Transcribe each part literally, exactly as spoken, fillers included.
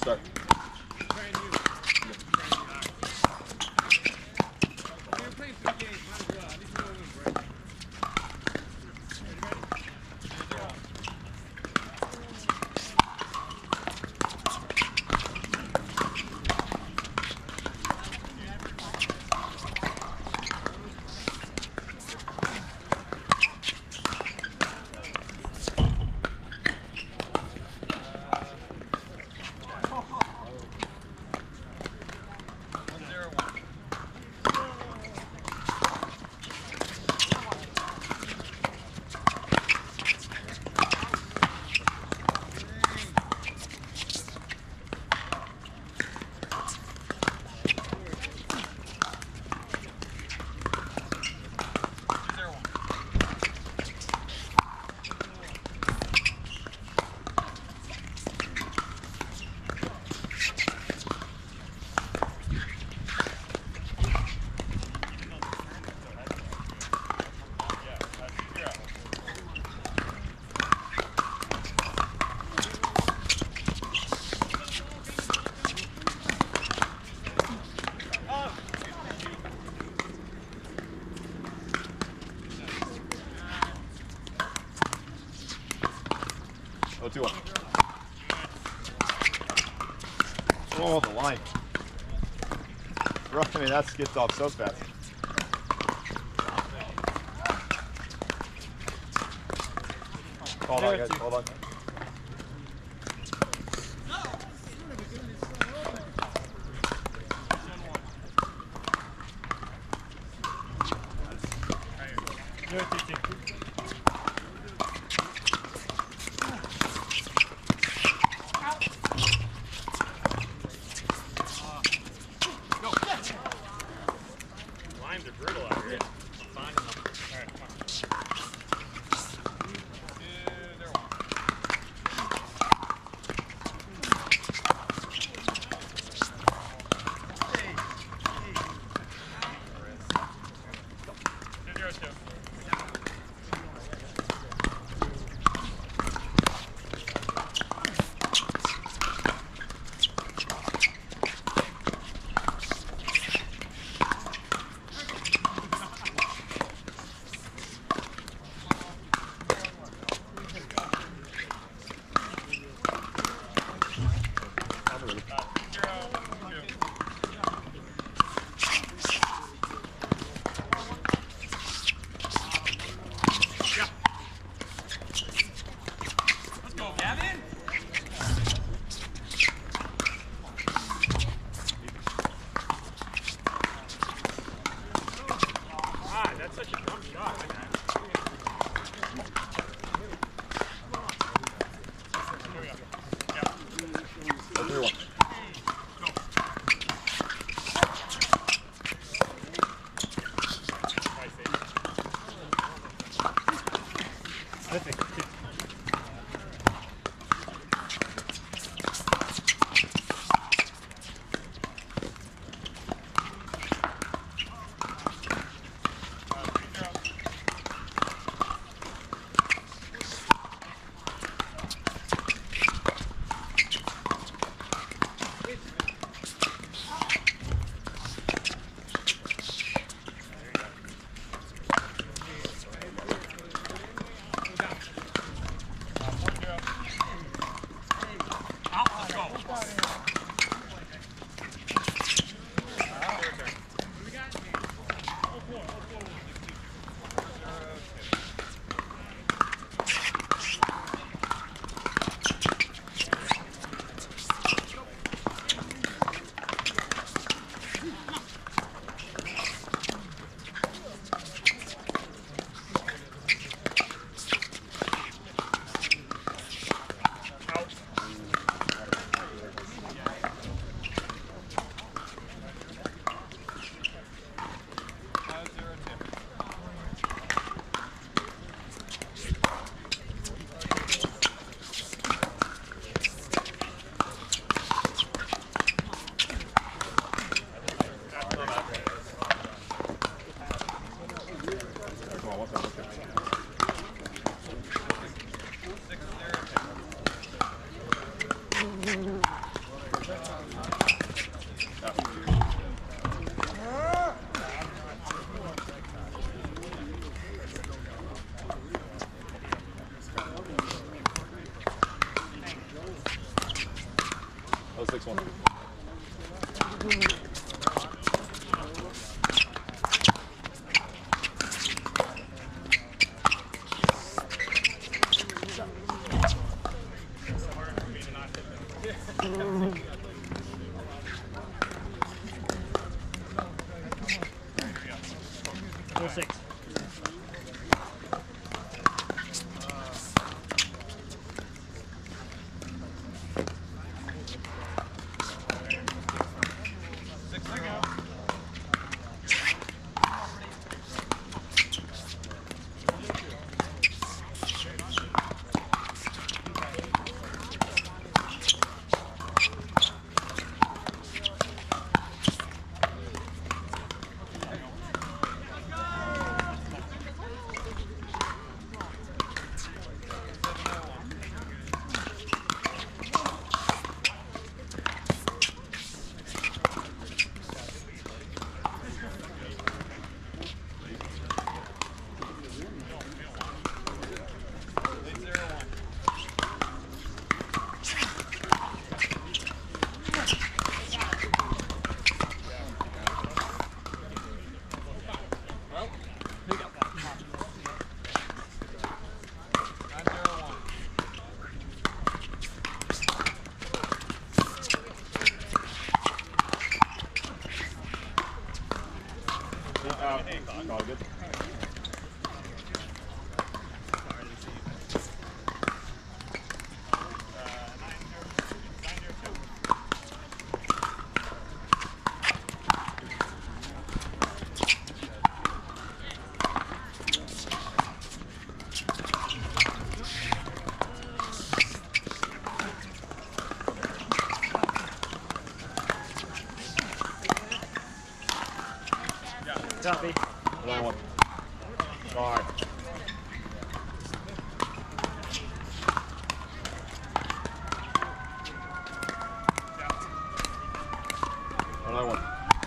start. Oh, two one. Oh, the line. I mean, that skipped off so fast. Hold on, guys. Hold on. Limes are brutal out here. I'm finding them. All right, come on. Two zero two. Four six. All good. Copy. Line one. Guard. Line one.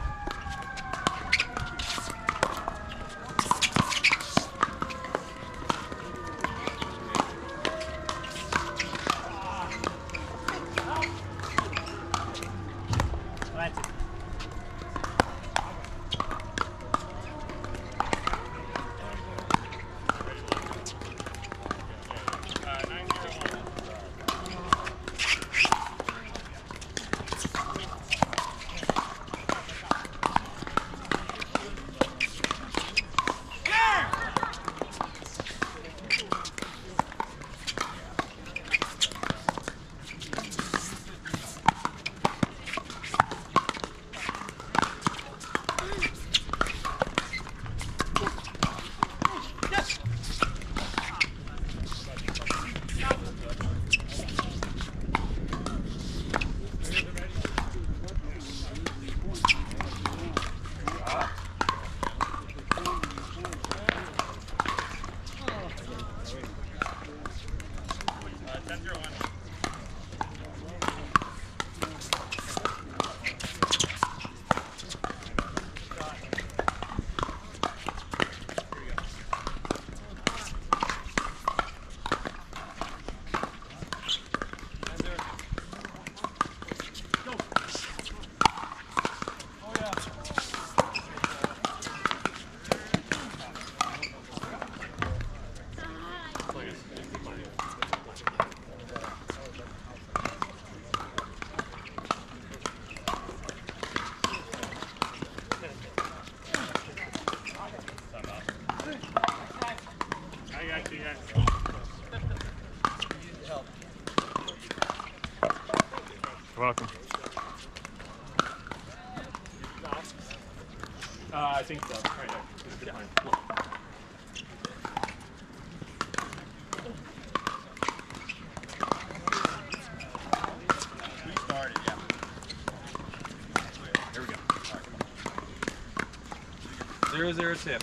That's it. Welcome. Uh, I think so. Right there. Just behind. Look. We started, yeah. Here we go. All right, come on. Zero, zero, tip.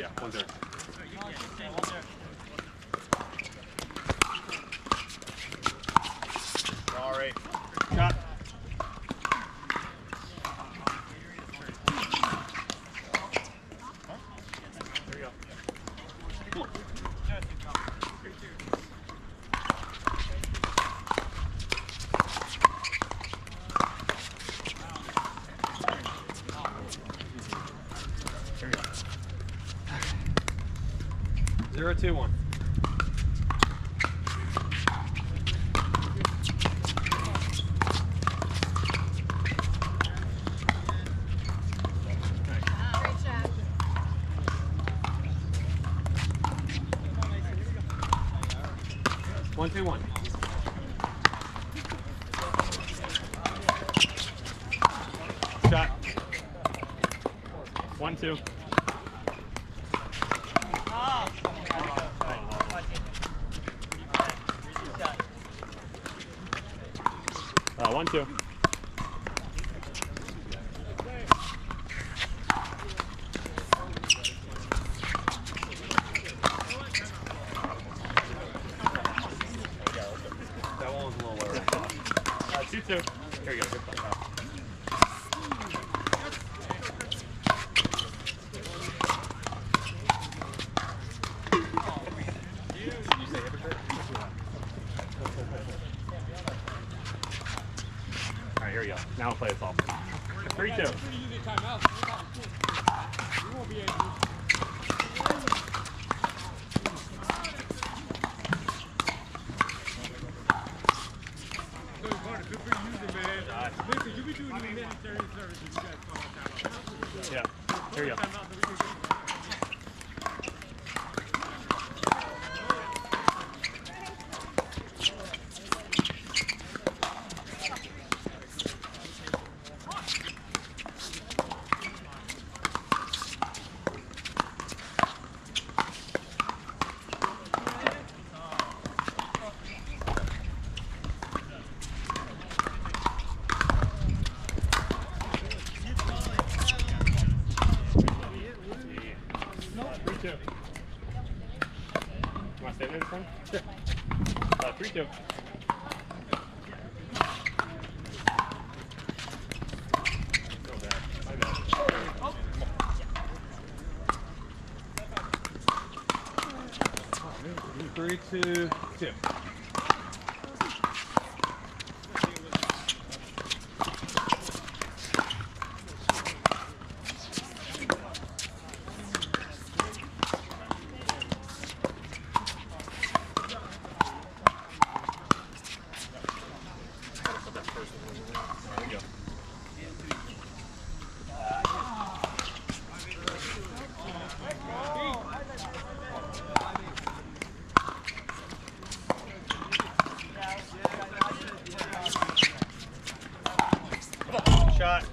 yeah, one zero. All right. Shot. There we go. There we go. Zero, two, one. One, two, one. Shot. One, two. Uh, one, two. That one was a little lower. Uh, two, two. Here we go. Good play. All right, here we go. Now we'll play this off. Three, two. Yeah. Here we go. Three, two. You want to stay there this time? Sure. Uh, three, two. So bad. My bad. Three, two, two. There we go. Shot.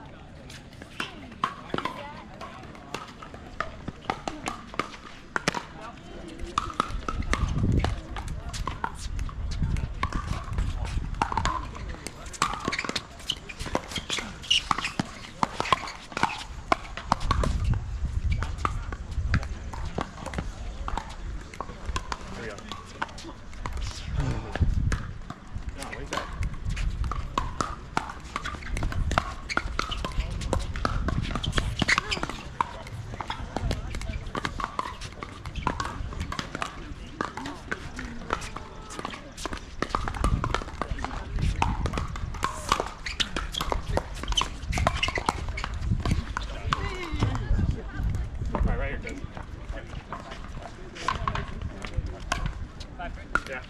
There we go. No, wake up. All right, right here, Chris. Yeah.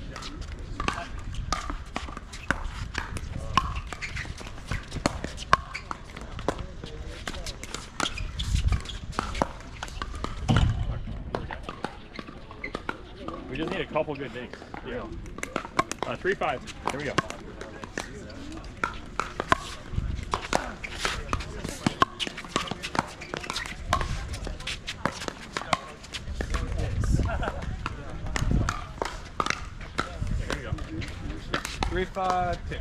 We just need a couple good things. Yeah. Uh, three, five. Here we go. Here we go. Three, five, two.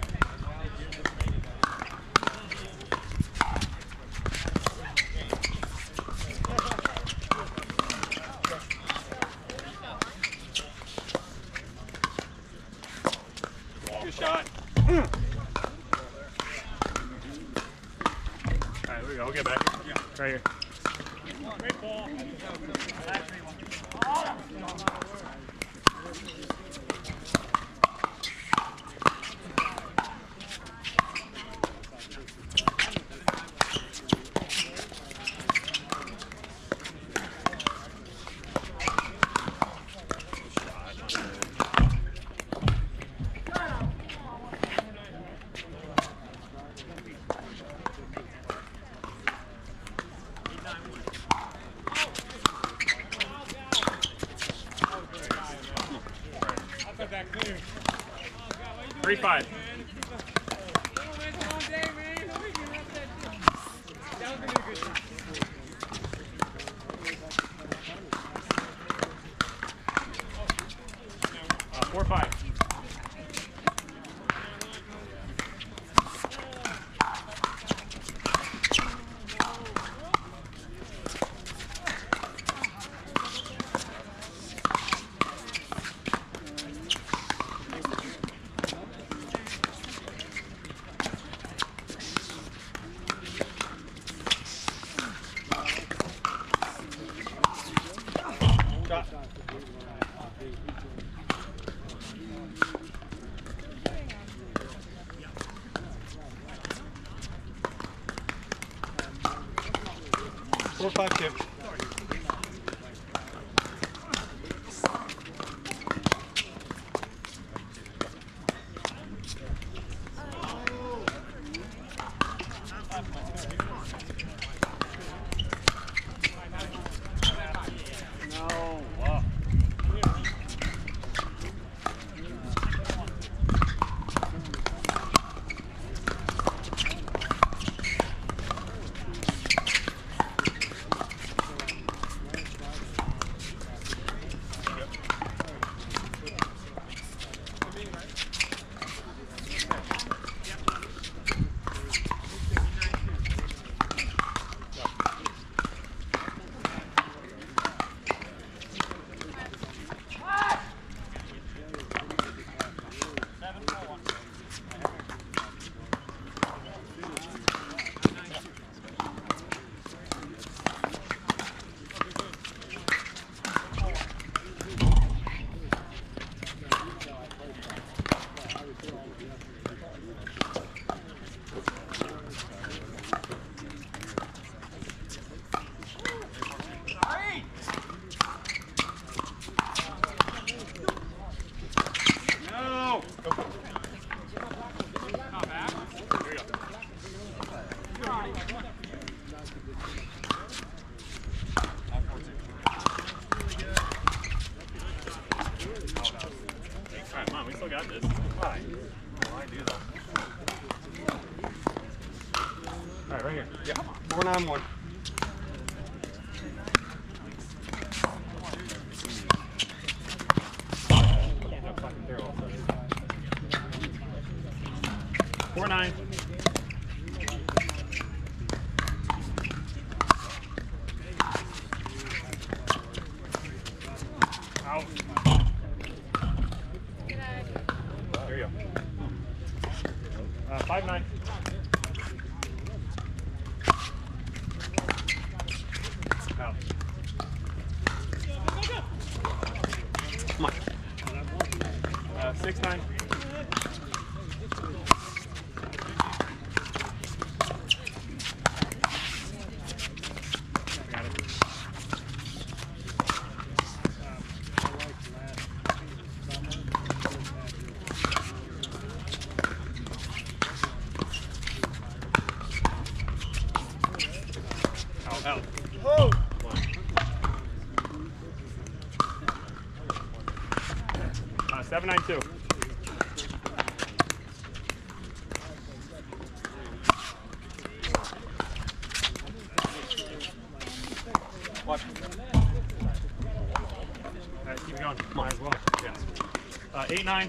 we go. I'll get back. Yeah. Right here. Great ball. Three five. Uh, four five. Four, five, two. No. Wow. Alright, Mom, we still got this. Why? Why do that? Alright, right here. Yeah. Four, nine, one. Four nine. Out. There you go. Uh, five nine. Out. Come on. Uh, six nine. Got it. Out. Out. Oh! Uh, seven nine two. Watch. Alright, keep it going. Might as well. Yes. Uh, eight nine.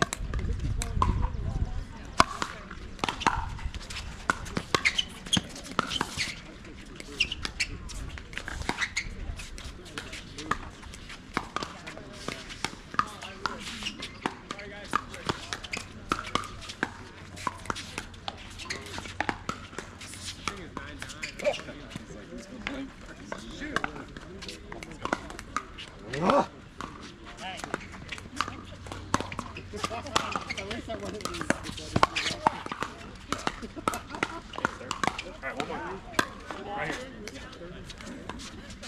Ah! Alright, one more. Right here.